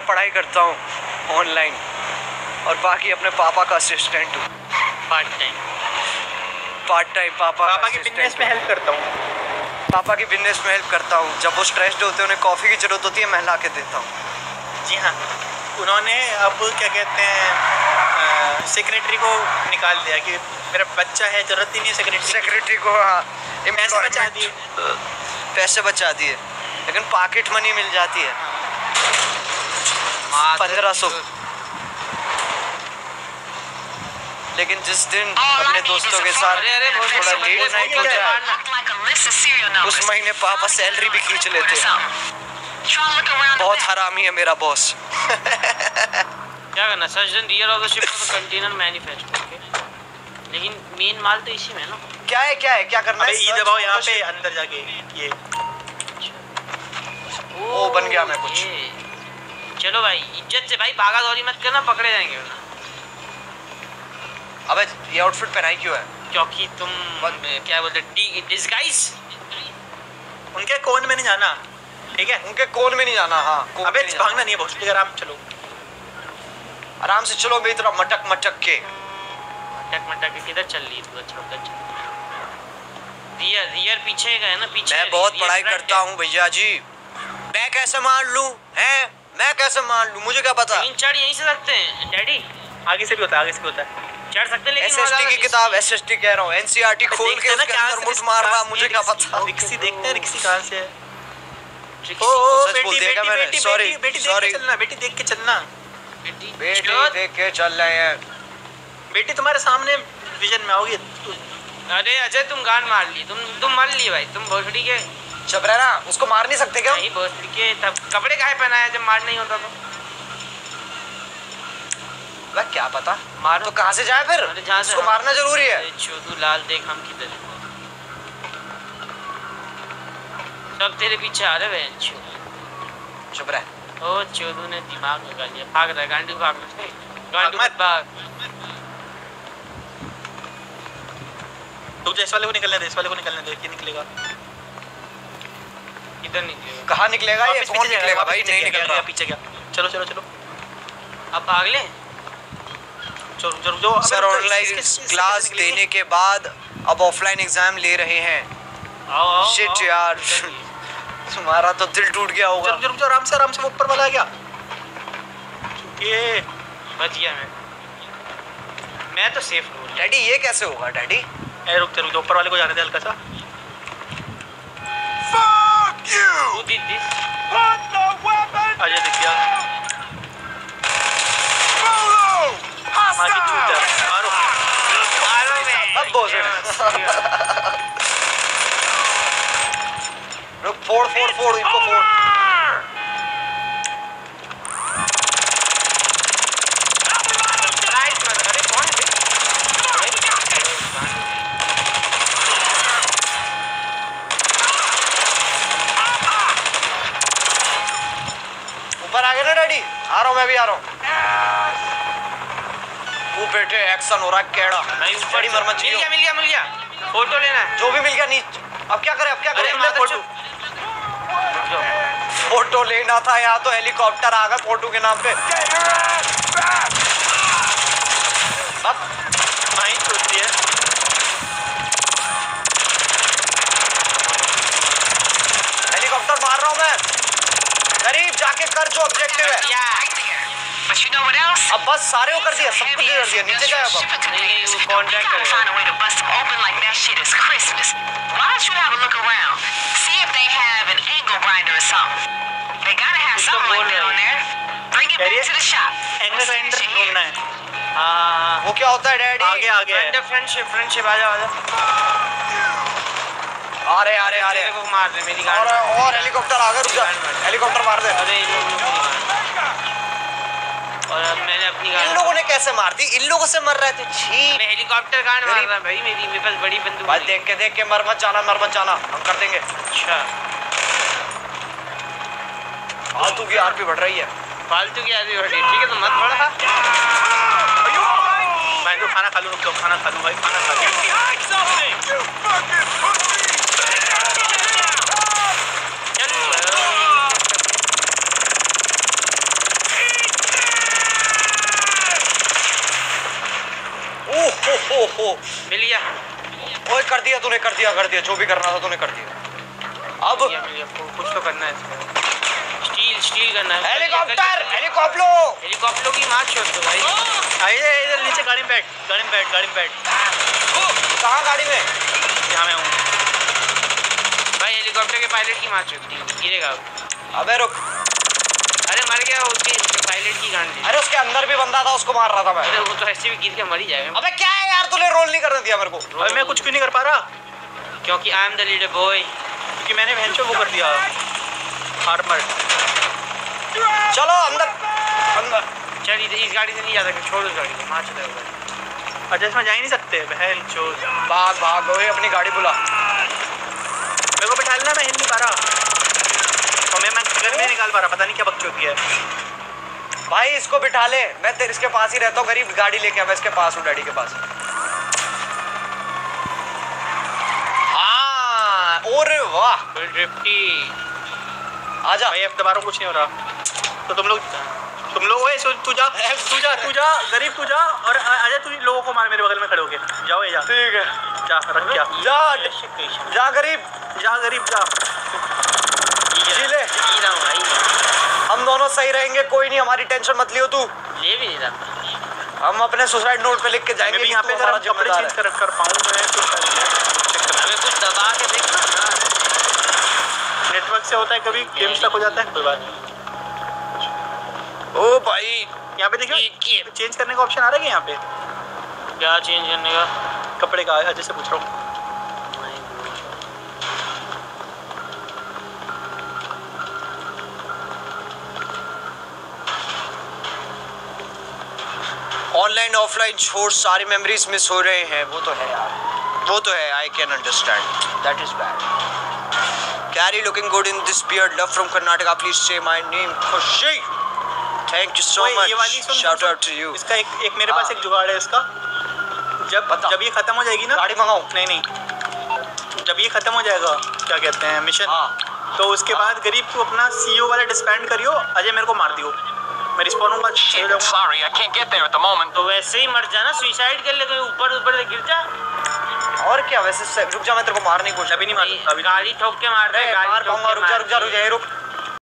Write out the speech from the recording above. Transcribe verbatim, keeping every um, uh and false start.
पढ़ाई करता हूँ ऑनलाइन और बाकी अपने पापा का असिस्टेंट हूँ। पार्ट टाइम पार्ट टाइम पापा पापा की बिजनेस में हेल्प करता हूँ। पापा की बिजनेस में हेल्प करता हूँ। जब वो स्ट्रेस्ड होते हैं, उन्हें कॉफ़ी की ज़रूरत होती है, मैं ला के देता हूँ। जी हाँ, उन्होंने अब क्या कहते हैं सेक्रेटरी को निकाल दिया कि मेरा बच्चा है, ज़रूरत ही नहीं है सेक्रेटरी सेक्रेटरी को। हाँ, पैसे बचा दिए पैसे बचा दिए लेकिन पॉकेट मनी मिल जाती है पंद्रह सौ। लेकिन जिस दिन अपने दोस्तों के साथ थोड़ा लेट नाइट हो जाए, उस महीने पापा सैलरी भी खींच लेते हैं। बहुत हरामी है मेरा बॉस। क्या करना, surgeon rear of the ship of the container manufacture. Okay, लेकिन मेन माल तो इसी में है ना। क्या है क्या है क्या करना है? ये दबाओ यहाँ पे अंदर जाके। ये ओ बन गया मैं कुछ। चलो भाई, इज्जत से भाई, भागा दौड़ी मत करना, पकड़े जाएंगे वरना। अबे ये आउटफिट पहनाई क्यों है? क्योंकि तुम क्या बोलते डी डिस्गाइज। उनके कोन में नहीं जाना, ठीक है? उनके कोन में नहीं जाना। हाँ, अबे भागना नहीं है बहुत, आराम चलो, आराम से चलो मेरी तरफ मटक मटक के। मटक मटक के किधर चल रही है तू? अच्छा उधर चल। रियर रियर पीछे गए ना, पीछे। मैं बहुत पढ़ाई करता हूँ भैया जी। मैं कैसे मान लूँ हैं? मैं कैसे मान लूँ? मुझे क्या पता? तीन चढ़ यहीं से सकते हैं डैडी। आगे से भी होता है, आगे से भी होता है। चढ़ सकते हैं लेकिन एसएसटी की किताब, एसएसटी कह रहा हूँ, एनसीईआरटी खोल के उसके अंदर मुठ मार रहा, मुझे क्या पता? रिक्सी देखते हैं, रिक्सी कहाँ से है? ओ ओ सच बोल दिया मैंने, सॉरी सॉरी। चलना बेटी, देख के चलना बेटी, बेटी देख के चल रहे हैं। बेटी तुम्हारे सामने विजन में आओगी। अरे अजय, तुम गान मार ली, तुम तुम मर ली भाई, तुम भोसड़ी के। चुप रहना, उसको मार नहीं सकते क्या? नहीं, भोसड़ी के तब कपड़े काहे पहनाया जब मार नहीं होता तो? वह क्या पता मारो तो कहाँ से जाए फिर? जहाँ से उसको मारना जरूरी है। छोटू लाल देख हम किधर सब तेरे पीछे आ रहे हैं। चुप रह। ओ चोदू ने दिमाग लगा लिया, भाग रहा है गांडू, भाग रहा है गांडू, मत भाग। तू इस वाले को निकलने दे, इस वाले को निकलने दे, ये निकलेगा। इधर निकलेगा। कहाँ निकलेगा ये? कौन निकलेगा भाई? नहीं निकल रहा। पीछे क्या? चलो चलो चलो, अब भाग ले। चलो चलो जो सर ऑनलाइन क्लास देने के बाद अब ऑफलाइन एग्जाम ले रहे हैं। शिट यार, तुम्हारा तो दिल टूट गया होगा। रुक रुक आराम से, आराम से, वो ऊपर वाला आ गया। ये बच गया मैं मैं तो सेफ हूँ। डैडी ये कैसे होगा डैडी? ए रुक रुक, ऊपर वाले को जाने दे हल्का सा। Fuck you! Who did this? Put the weapon! Ajay दिख गया। आगे छूट जा, मारो मारो मैं। अब बोल रहे रुक, फोड़ फोड़ फोड़ इनको फोड़। अरे कौन है? ऊपर आ गए ना डैडी? आ रहा हूँ, मैं भी आ रहा हूँ। वो बेटे एक्शन हो रहा है केड़ा। भाई बड़ी मरमत मिल गया मिल गया मिल गया। फोटो लेना है। जो भी मिल गया नीचे। अब क्या करें? अब क्या करें? अरे फोटो फोटो लेना था। यहाँ तो हेलीकॉप्टर आ गया फोटो के नाम पे। अब माइंड सोचती है। हेलीकॉप्टर मार रहा हूँ मैं। गरीब जाके कर जो ऑब्जेक्टिव है। अब बस सारे को कर दिया, सब कुछ कर दिया। नीचे जाए अब। कॉन्ट्रैक्ट करेगा। हाँ, वो क्या होता है डैडी? आगे आगे फ्रेंडशिप फ्रेंडशिप आ जाओ आ जाओ। आ रहे आ रहे आ रहे को मार दे मेरी और और हेलीकॉप्टर आ गया। रुक जा, हेलीकॉप्टर मार दे। अरे और अब मैंने अपनी इन लोगों ने कैसे मार दी? इन लोगों से मर रहे थे। छी, मैं हेलीकॉप्टर गान मार रहा भाई। मेरी मेरे पास बड़ी बंदूक। भाई देख के देख के मर मत जाना, मर मत जाना, हम कर देंगे। अच्छा, फालतू की आरपी बढ़ रही है। फालतू की आरपी बढ़ रही है, ठीक है तो मत बढ़ा। मैं तो खाना खा लूँ, रुक जाओ, खाना खा लूँ भाई, खाना खा लूँ। मिल गया। ओए कर दिया तूने, कर दिया कर दिया जो भी करना था तूने कर दिया। अब मिल गया, मिल गया। कुछ तो करना है इसको। स्टील स्टील करना है। हेलीकॉप्टर हेलीकॉप्टर हेलीकॉप्टर की मार छोड़ दो भाई। आइए इधर नीचे गाड़ी में बैठ, गाड़ी में बैठ, गाड़ी में बैठ। कहाँ गाड़ी में? यहाँ मैं हूँ भाई। हेलीकॉप्टर के पायलट की मार छोड़ दी, गिरेगा। अबे रुक। अरे मर गया उसके पायलट की गांड। अरे उसके अंदर भी बंदा था, उसको मार रहा था मैं। अरे वो तो ऐसे भी गिर के मर ही जाएगा। अबे क्या है यार, तूने रोल नहीं करने दिया मेरे को। अरे मैं कुछ क्यों नहीं कर पा रहा? क्योंकि I am the leader boy. क्योंकि मैंने वेंचर वो कर दिया, आर्मर। चलो अंदर अंदर। चल इस गाड़ी से नहीं जा सकते, छोड़ उस गाड़ी को, मार चला होगा। अच्छा इसमें जा ही नहीं सकते बहन चोर। भाग भाग ओए, अपनी गाड़ी बुला। मेरे को बैठा लेना, मैं हिल नहीं पा रहा और मैं मैं घर नहीं निकाल पा रहा, पता नहीं क्या बकचोदी है। भाई इसको बिठा ले, मैं तेरे इसके पास ही रहता हूँ। गरीब गाड़ी लेके आ, मैं इसके पास हूँ, डैडी के पास। हाँ ओरे वाह ड्रिफ्टी। आजा भाई अब दोबारा कुछ नहीं हो रहा। तो तुम लोग तुम लोग ओए तू जा तू जा तू जा गरीब तू जा और आजा, तू लोगों को मार मेरे बगल में खड़े होके। जाओ जा, ठीक है जा रख क्या जा जा गरीब जा गरीब जा। जी ले, हम दोनों सही रहेंगे, कोई नहीं, हमारी टेंशन मत लियो तू। ले भी नहीं रहा। हम अपने सुसाइड नोट पे लिख के जाएंगे। मैं भी यहाँ पे अगर कपड़े चेंज कर कर पाऊँ मैं तो हमें कुछ दबा के देखना ना। नेटवर्क से होता है, कभी गेम स्टक हो जाता है, कोई बात नहीं। ओ भाई यहाँ पे देखिए चेंज करने का ऑप्शन आ रहा है यहाँ पे। क्या चेंज करने का? कपड़े का अजय से पूछ रहा हूँ। ऑनलाइन ऑफलाइन छोड़ सारी मेमोरीज मिस हो रहे हैं। वो तो है यार, वो तो है। I can understand, that is bad. Carry looking good in this beard, love from Karnataka, please say my name Khushi. Thank you so much, shout out to you. इसका एक एक मेरे पास एक जुगाड़ है इसका। जब बता। जब ये खत्म हो जाएगी ना, गाड़ी मंगाऊं? नहीं नहीं, जब ये खत्म हो जाएगा क्या कहते हैं मिशन, हाँ। तो उसके बाद गरीब तू अपना सीईओ वाला डिस्बैंड करियो, अजय मेरे को मार दियो, मैं रिस्पॉन होऊंगा। Sorry, I can't get there at the moment. तो वैसे ही मर जाना, सुसाइड कर ले, कहीं ऊपर ऊपर से गिर जा। और क्या, वैसे रुक जा, मैं तेरे को मारने की कोशिश अभी नहीं मार, अभी गाड़ी ठोक के मार दे। मार पाऊंगा। रुक जा रुक जा रुक जा रुक